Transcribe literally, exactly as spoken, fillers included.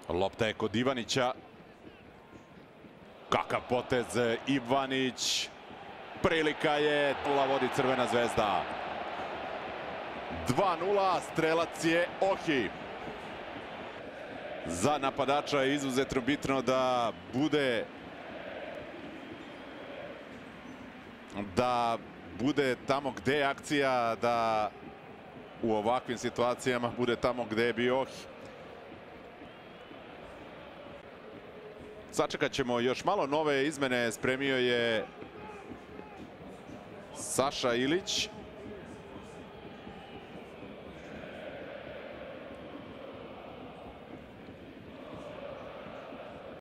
Lopta je kod Ivanića. Kakav potez Ivanić. Prilika je, nula vodi Crvena zvezda. dva nula, strelac je Ohi. Za napadača je izuzetno bitno da bude da bude tamo gde je akcija, da u ovakvim situacijama bude tamo gde je bio Ohi. Sačekat ćemo još malo nove izmene, spremio je Saša Ilić.